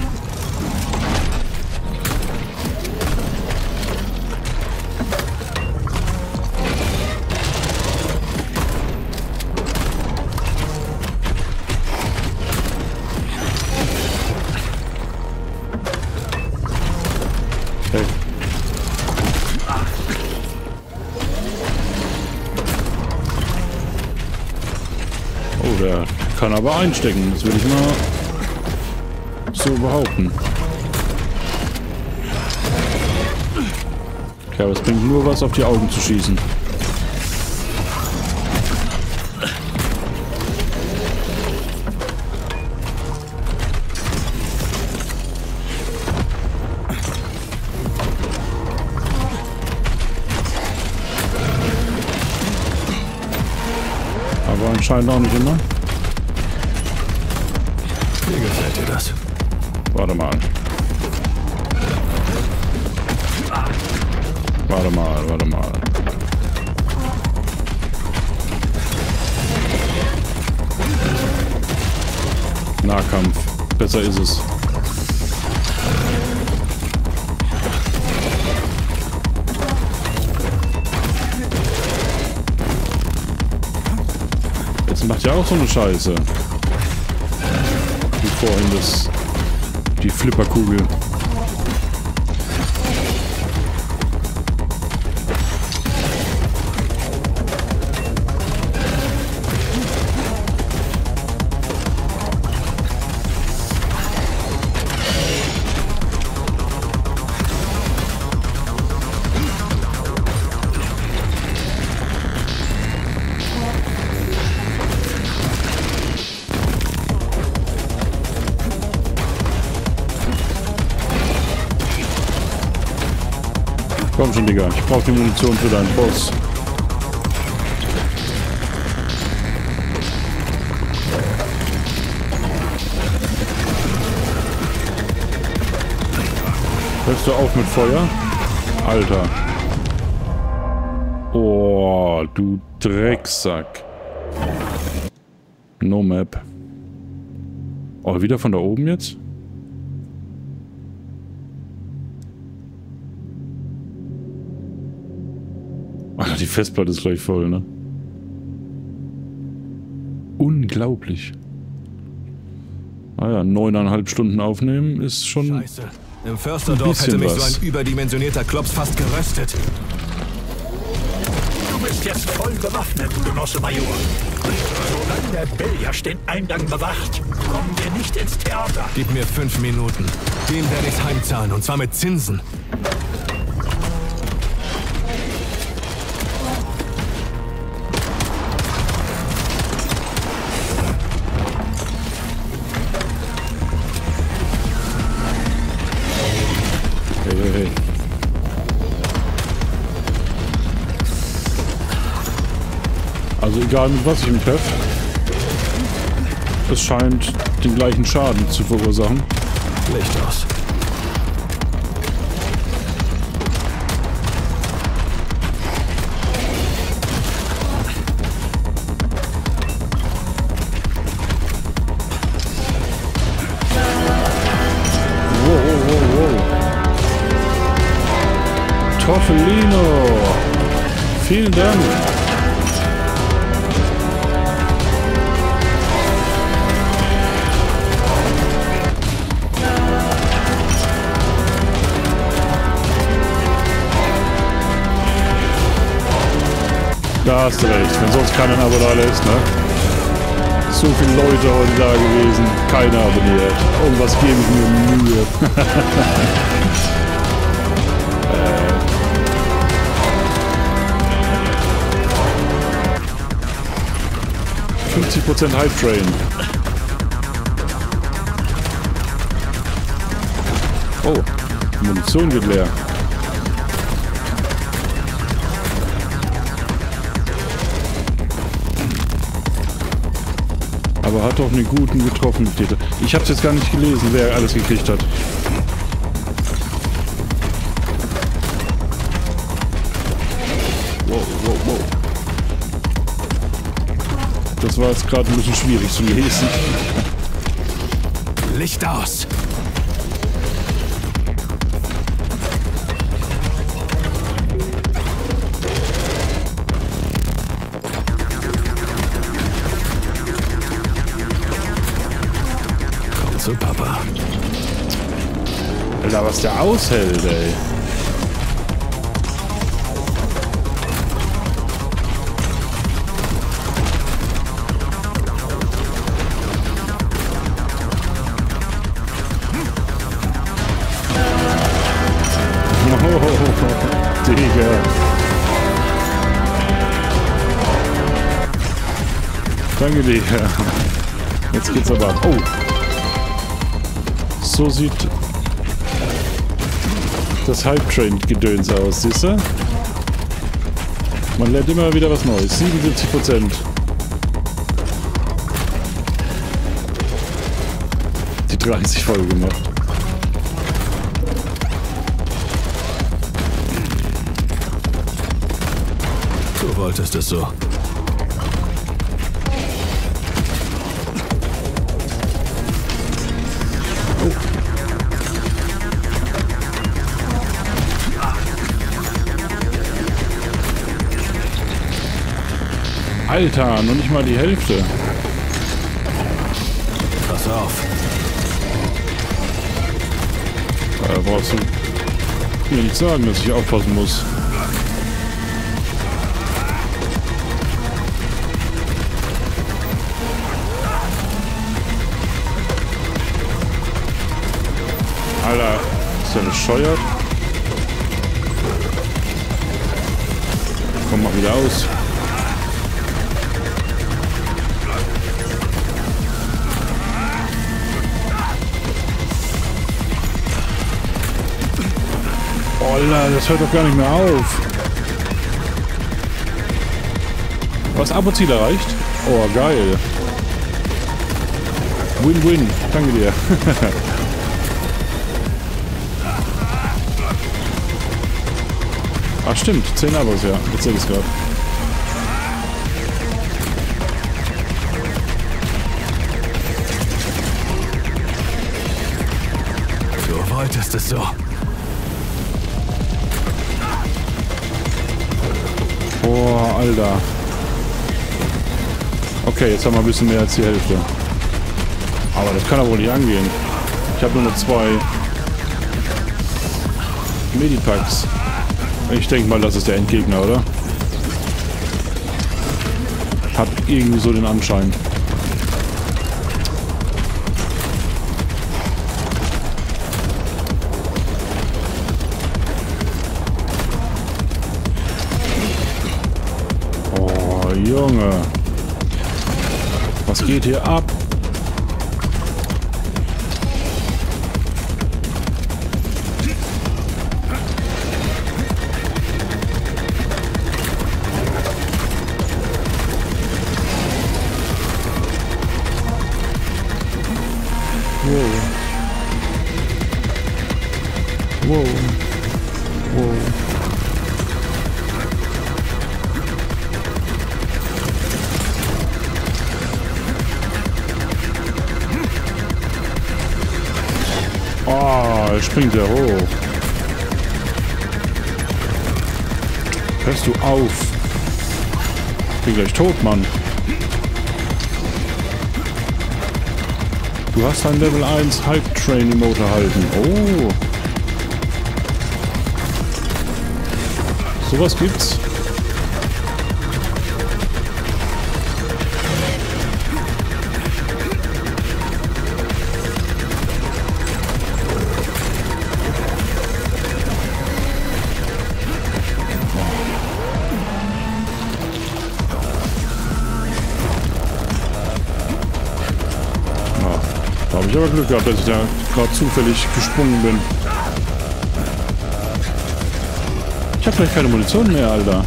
Hey. Oh, der kann aber einstecken. Das will ich mal so behaupten. Okay, aber es bringt nur was, auf die Augen zu schießen. Aber anscheinend auch nicht immer. Wie gefällt dir das? Warte mal. Warte mal. Nahkampf. Besser ist es. Jetzt macht ja auch so eine Scheiße. Wie vorhin die Flipperkugel. Komm schon, Digga. Ich brauche die Munition für deinen Boss. Hörst du auf mit Feuer? Alter. Oh, du Drecksack. No Map. Oh, wieder von da oben jetzt? Alter, die Festplatte ist gleich voll, ne? Unglaublich. Naja, 9,5 Stunden aufnehmen ist schon. Scheiße. Im Försterdorf hätte mich so ein überdimensionierter Klops fast geröstet. Du bist jetzt voll bewaffnet, Genosse Major. Solange der Billard den Eingang bewacht, kommen wir nicht ins Theater. Gib mir 5 Minuten. Dem werde ich's heimzahlen, und zwar mit Zinsen. Hey. Also egal mit was ich ihn treffe, es scheint den gleichen Schaden zu verursachen. Licht aus. Wow. Toffelino! Vielen Dank! Da hast du recht, wenn sonst keiner ein Abo da lässt, ne? So viele Leute heute da gewesen, keiner abonniert. Und was gebe ich mir Mühe? 50% Hype Train. Oh, die Munition geht leer. Aber hat doch einen guten getroffen, Täter. Ich hab's jetzt gar nicht gelesen, wer alles gekriegt hat. Wow. Das war jetzt gerade ein bisschen schwierig zu lesen. Licht aus! Komm zu Papa. Alter, was der aushält, ey. Digga. Danke dir. Jetzt geht's aber ab. Oh. So sieht das Hype-Train-Gedöns aus, siehst du? Man lernt immer wieder was Neues. 77%. Die 30 voll gemacht. Du wolltest es so. Alter, noch nicht mal die Hälfte. Pass auf. Brauchst du mir nicht sagen, dass ich aufpassen muss. Alter, ist der bescheuert? Komm, mach wieder aus. Alter, das hört doch gar nicht mehr auf. Was Abo-Ziel erreicht? Oh, geil. Win-win. Danke dir. Ach stimmt, 10 Abos, ja. Jetzt sehe ich es gerade. Du wolltest es so. Boah, Alter. Okay, jetzt haben wir ein bisschen mehr als die Hälfte. Aber das kann doch wohl nicht angehen. Ich habe nur noch 2 Medipacks. Ich denke mal, das ist der Endgegner, oder? Hat irgendwie so den Anschein. Oh, Junge. Was geht hier ab? Wow. Wow. Oh, er springt ja hoch. Hörst du auf? Ich bin gleich tot, Mann. Du hast ein Level 1 Hype Train Emote erhalten. Oh. Sowas gibt's. Da habe ich aber Glück gehabt, dass ich da gerade zufällig gesprungen bin. Ich habe gleich keine Munition mehr, Alter.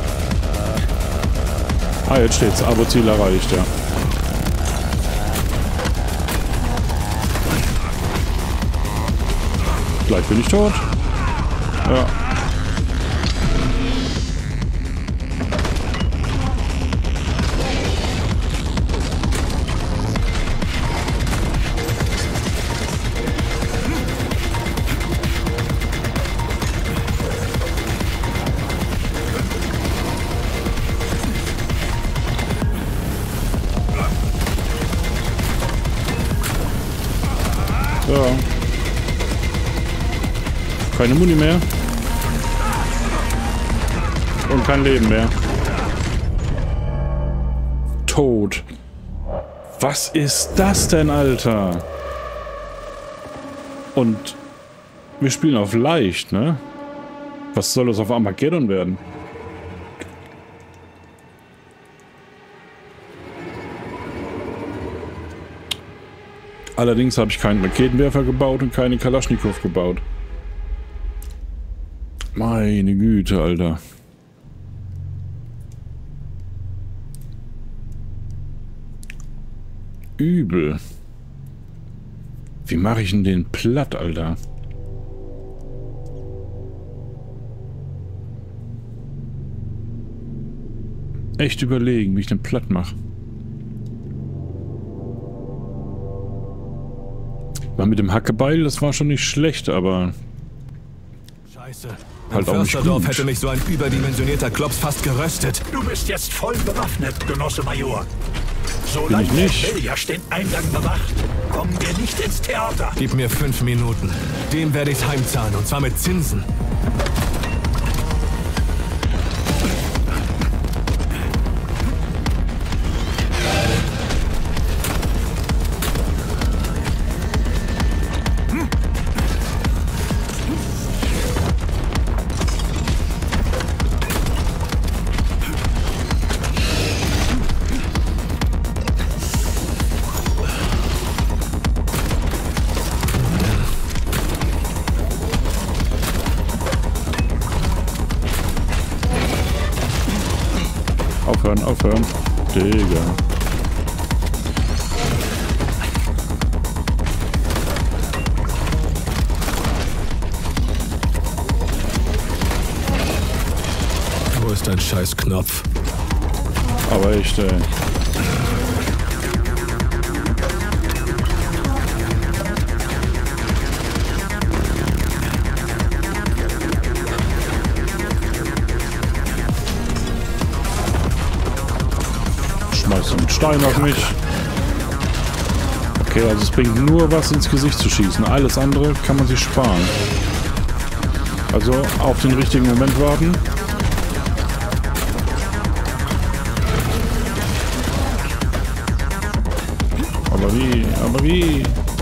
Ah, jetzt steht's. Abo-Ziel erreicht, ja. Gleich bin ich tot. Ja. Ja. Keine Muni mehr. Und kein Leben mehr. Tot. Was ist das denn, Alter? Und wir spielen auf leicht, ne? Was soll das auf Armageddon werden? Allerdings habe ich keinen Raketenwerfer gebaut und keine Kalaschnikow gebaut. Meine Güte, Alter. Übel. Wie mache ich denn den platt, Alter? Echt überlegen, wie ich den platt mache. Mal mit dem Hackebeil, das war schon nicht schlecht, aber... Scheiße. Halt auch nicht Försterdorf hätte mich so ein überdimensionierter Klops fast geröstet. Du bist jetzt voll bewaffnet, Genosse Major. Solange Belliasch den Eingang bewacht, kommen wir nicht ins Theater. Gib mir 5 Minuten. Dem werde ich's heimzahlen, und zwar mit Zinsen. Aufhören. Digga. Wo ist dein Scheißknopf? Aber echt, ey. schmeißt einen Stein auf mich. Okay, also es bringt nur was ins Gesicht zu schießen. Alles andere kann man sich sparen. Also auf den richtigen Moment warten. Aber wie? Aber wie?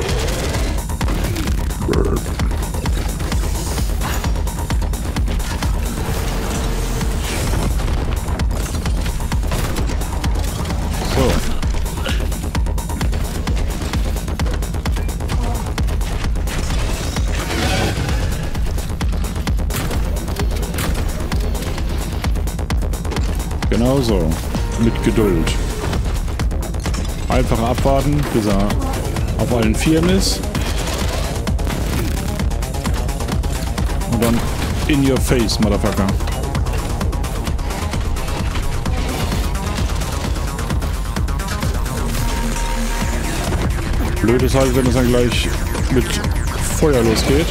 Genau so. Mit Geduld. Einfach abwarten, bis er auf allen Vieren ist. Und dann in your face, Motherfucker. Blöd ist halt, wenn es dann gleich mit Feuer losgeht.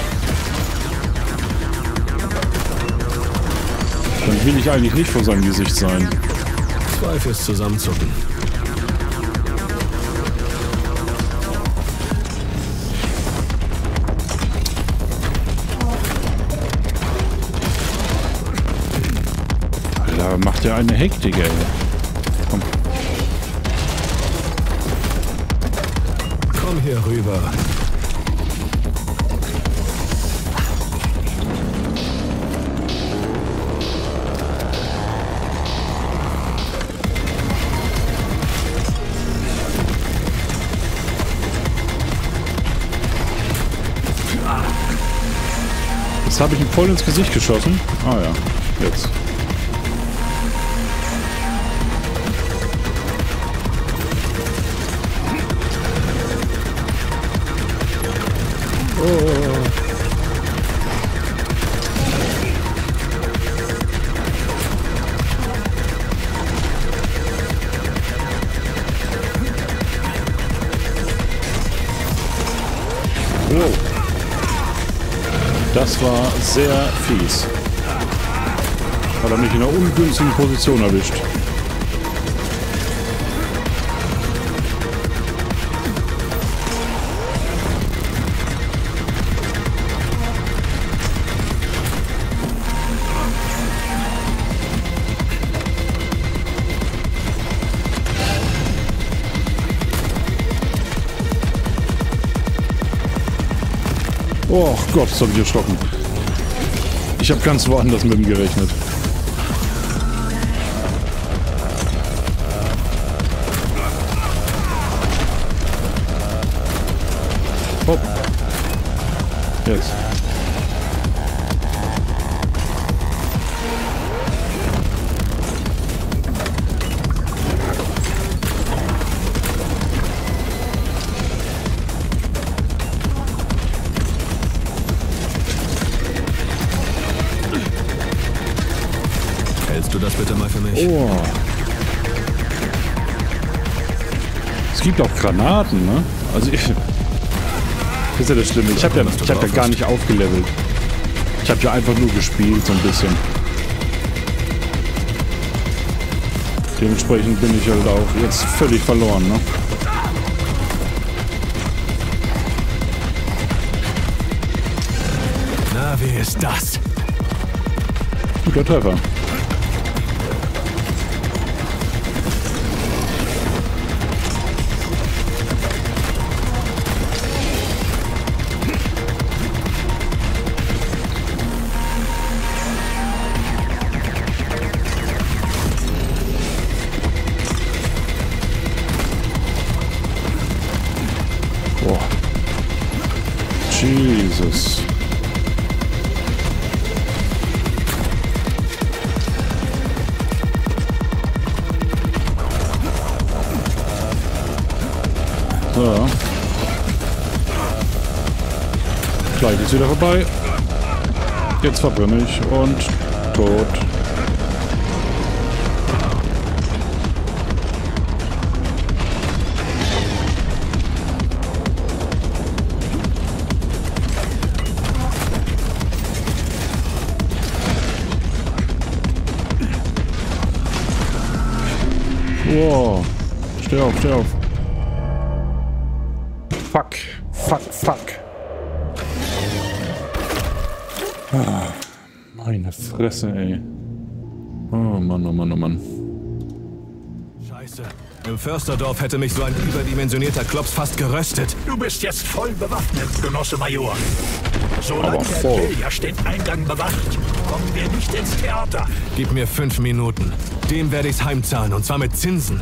Dann will ich eigentlich nicht vor seinem Gesicht sein. 2 fürs Zusammenzucken. Alter, macht ja eine Hektik, ey. Komm. Komm hier rüber. Jetzt habe ich ihm voll ins Gesicht geschossen. Ah ja, jetzt. Oh. Oh. Das war sehr fies. Hat er mich in einer ungünstigen Position erwischt. Oh Gott, das habe ich erschrocken. Ich habe ganz woanders mit ihm gerechnet. Hopp. Jetzt. Hältst du das bitte mal für mich? Oh. Es gibt auch Granaten, ne? Also ich... Das ist ja das Schlimme. Ich hab ja gar nicht aufgelevelt. Ich habe ja einfach nur gespielt, so ein bisschen. Dementsprechend bin ich halt auch jetzt völlig verloren, ne? Na, wie ist das? Guter Treffer. Boah. Jesus. So. Gleich ist wieder vorbei. Jetzt verbrenne ich und tot. Wow. steh auf, steh auf. Fuck, fuck, fuck. Ah, meine Fresse, ey. Oh Mann, oh Mann, oh Mann. Scheiße. Im Försterdorf hätte mich so ein überdimensionierter Klops fast geröstet. Du bist jetzt voll bewaffnet, Genosse Major. Solange der Kiljasch den Eingang bewacht, kommen wir nicht ins Theater. Gib mir 5 Minuten. Dem werde ich's heimzahlen, und zwar mit Zinsen.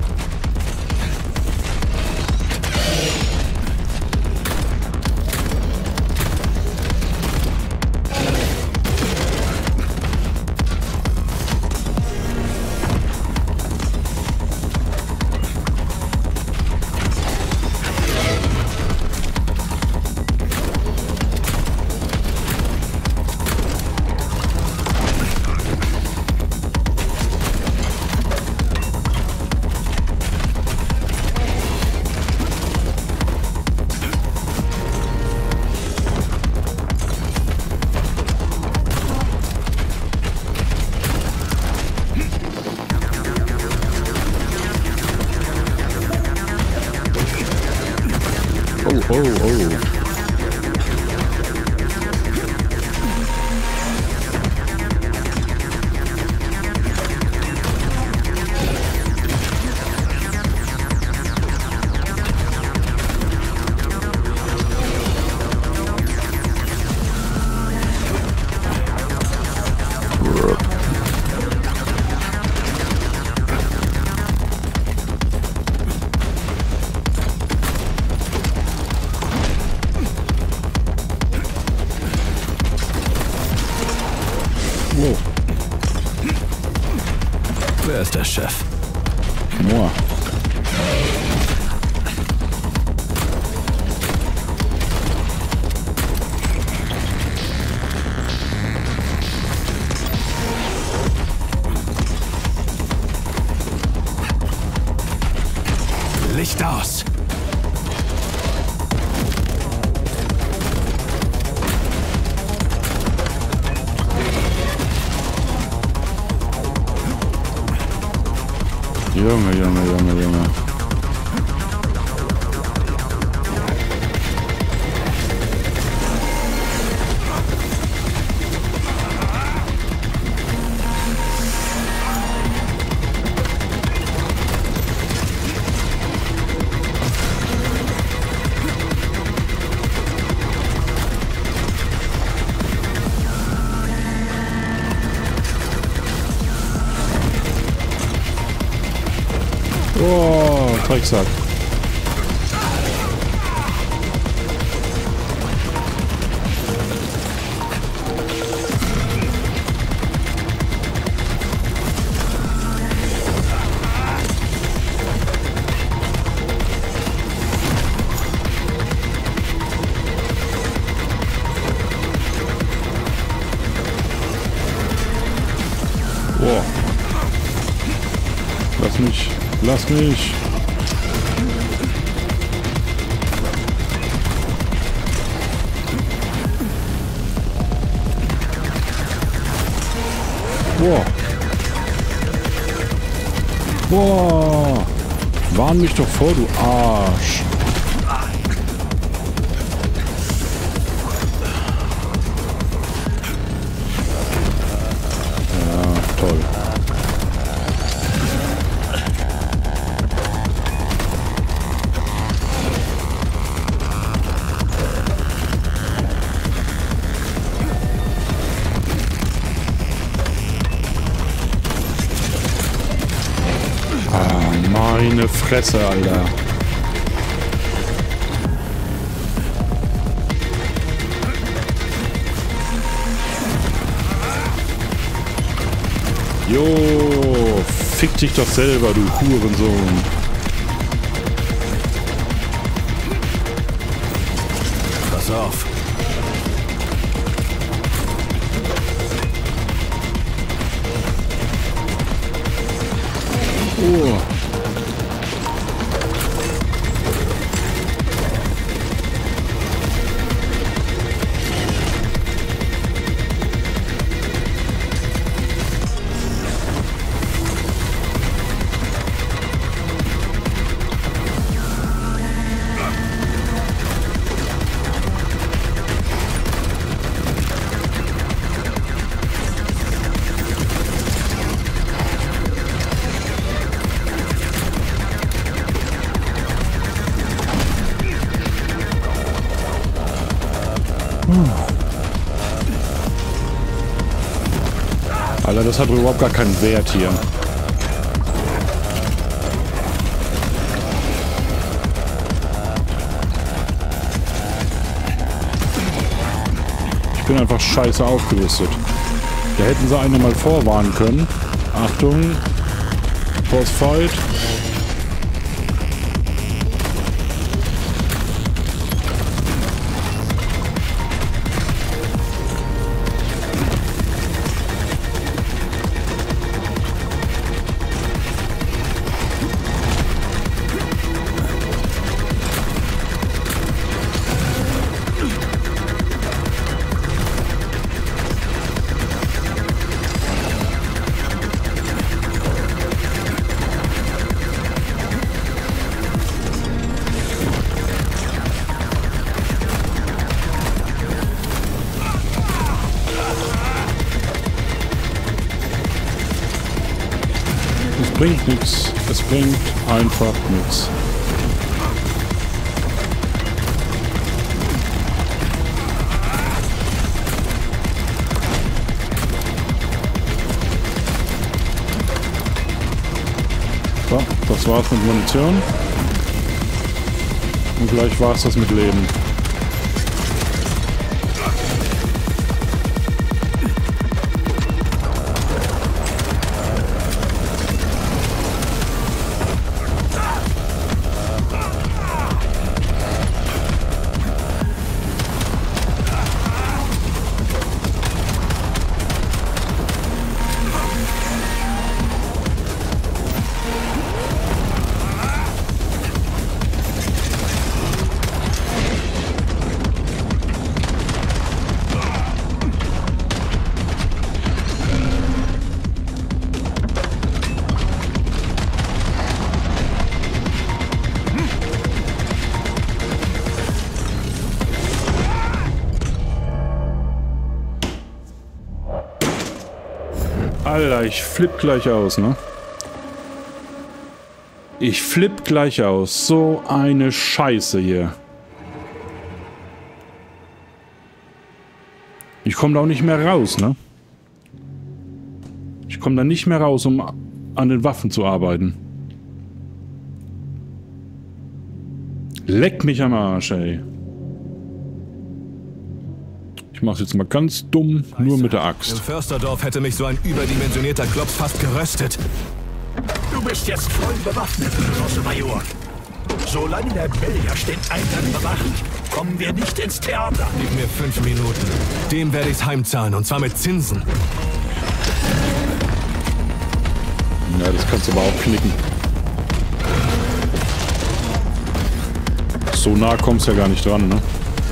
Wer ist der Chef? Moi. Licht aus! Junge, Junge, Junge, Junge. Oh, Drecksack. Oh. Lass mich. Lass mich! Boah! Boah! Warn mich doch vor, du Arsch! Ja, toll. Meine Fresse, Alter. Jo, fick dich doch selber, du Hurensohn. Pass auf. Oh. Alter, das hat überhaupt gar keinen Wert hier. Ich bin einfach scheiße aufgerüstet. Da hätten sie einen mal vorwarnen können. Achtung. Bossfight. Es bringt nichts. Es bringt einfach nichts. So, das war's mit Munition. Und gleich war's das mit Leben. Alter, ich flipp gleich aus, ne? Ich flipp gleich aus. So eine Scheiße hier. Ich komme da auch nicht mehr raus, ne? Ich komme da nicht mehr raus, um an den Waffen zu arbeiten. Leck mich am Arsch, ey. Ich mach's jetzt mal ganz dumm, nur mit der Axt. Im Försterdorf hätte mich so ein überdimensionierter Klops fast geröstet. Du bist jetzt voll bewaffnet, Genosse Major. Solange der Belgier den Eingang bewacht, kommen wir nicht ins Theater. Gib mir 5 Minuten. Dem werde ich's heimzahlen, und zwar mit Zinsen. Ja, das kannst du aber auch knicken. So nah kommst du ja gar nicht dran, ne?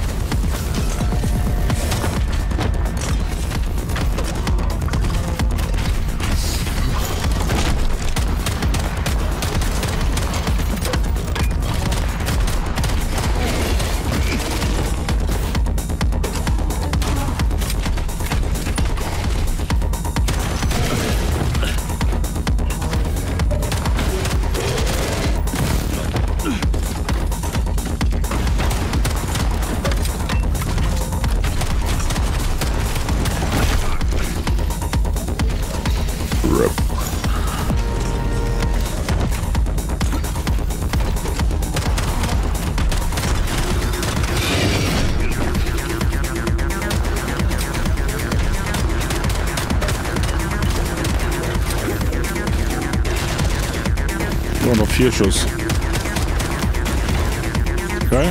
Oh, noch 4 Schuss. Okay.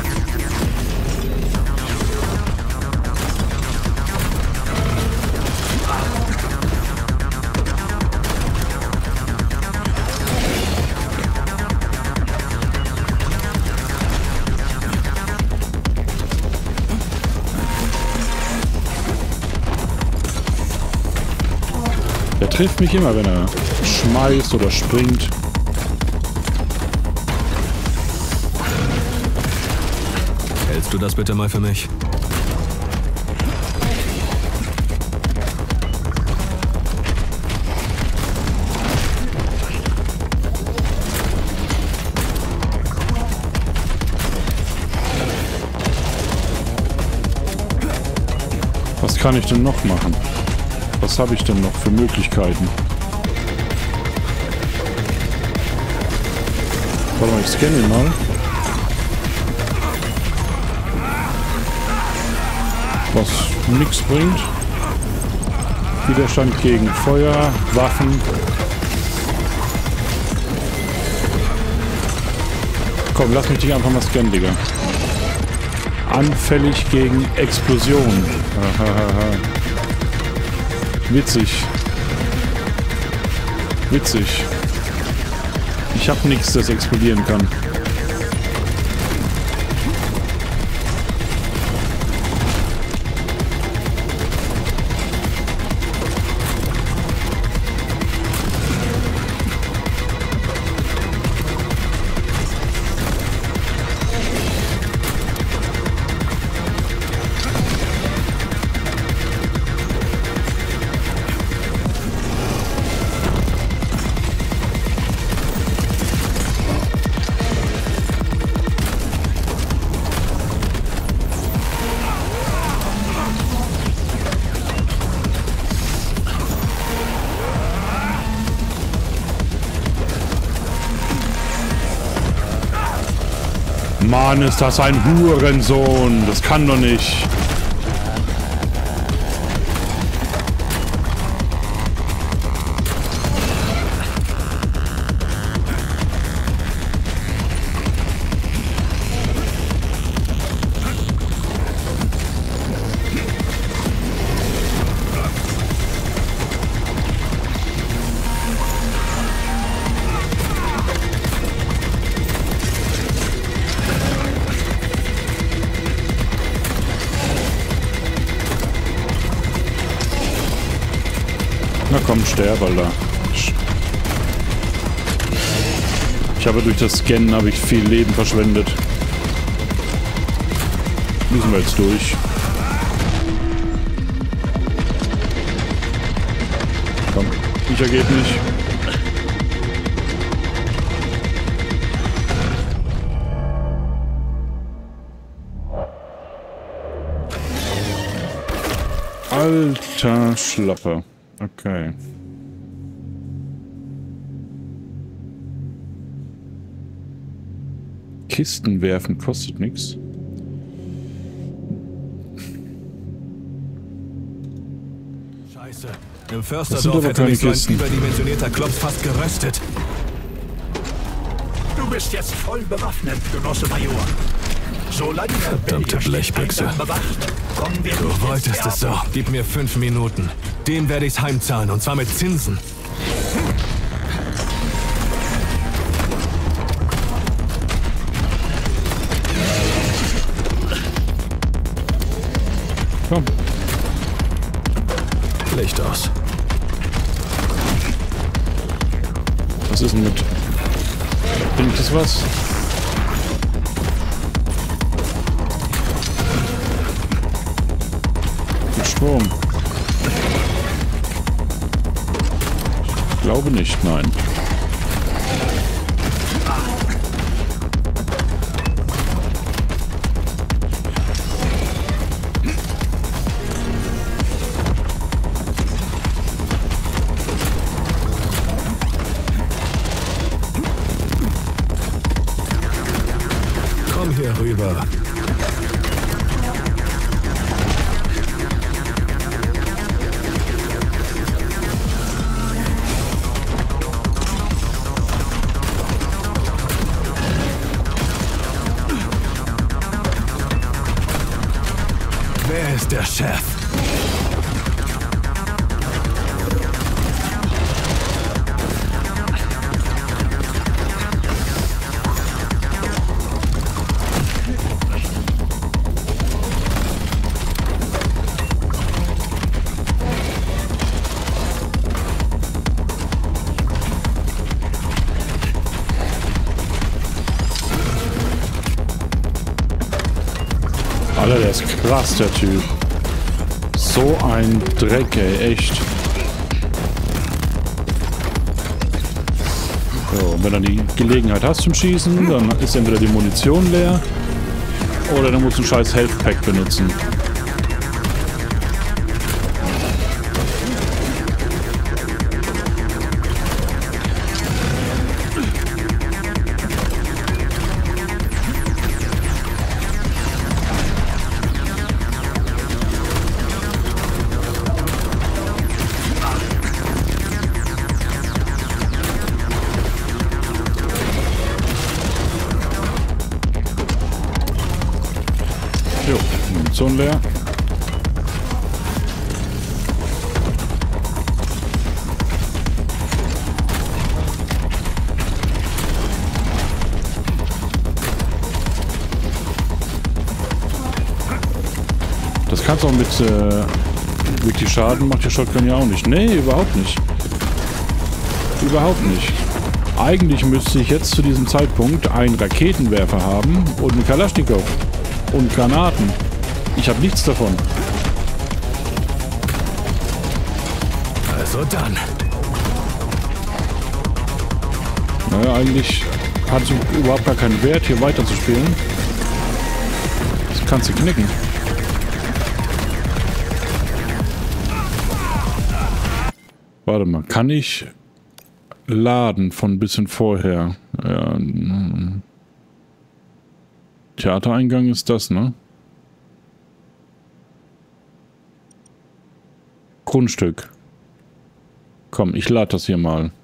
Der trifft mich immer, wenn er schmeißt oder springt. Hältst du das bitte mal für mich? Was kann ich denn noch machen? Was habe ich denn noch für Möglichkeiten? Warte mal, ich scanne ihn mal. Was nichts bringt. Widerstand gegen Feuer, Waffen. Komm, lass mich dich einfach mal scannen, Digga. Anfällig gegen Explosionen. Witzig. Witzig. Ich hab nichts, das explodieren kann. Mann, ist das ein Hurensohn. Das kann doch nicht. Na komm, sterb, Alter. Ich habe durch das Scannen viel Leben verschwendet. Müssen wir jetzt durch. Komm, sicher geht nicht. Alter Schlapper. Okay. Kisten werfen kostet nichts. Scheiße. Im Försterdorf hätte mich so ein überdimensionierter Klops fast geröstet. Du bist jetzt voll bewaffnet, Genosse Major. Solange verdammte Blechbüchse. Du wolltest es so. Gib mir 5 Minuten. Dem werde ich's heimzahlen, und zwar mit Zinsen. Komm. Licht aus. Was ist denn mit? Bringt das was? Mit Strom. Ich glaube nicht, nein. Komm hier rüber. Wer ist der Chef? Alter, der ist krass, der Typ. So ein Dreck, ey, echt. So, und wenn du die Gelegenheit hast zum Schießen, dann ist entweder die Munition leer oder du musst einen scheiß Health Pack benutzen. Jo, Munition leer. Das kannst du auch mit wirklich Schaden macht der Shotgun ja auch nicht. Nee, überhaupt nicht. Überhaupt nicht. Eigentlich müsste ich jetzt zu diesem Zeitpunkt einen Raketenwerfer haben und einen Kalaschnikow und Granaten. Ich habe nichts davon. Also dann. Naja, eigentlich hat es überhaupt gar keinen Wert, hier weiter zu spielen. Das kannst du knicken. Warte mal, kann ich laden von ein bisschen vorher? Ja, Theatereingang ist das, ne? Grundstück. Komm, ich lade das hier mal.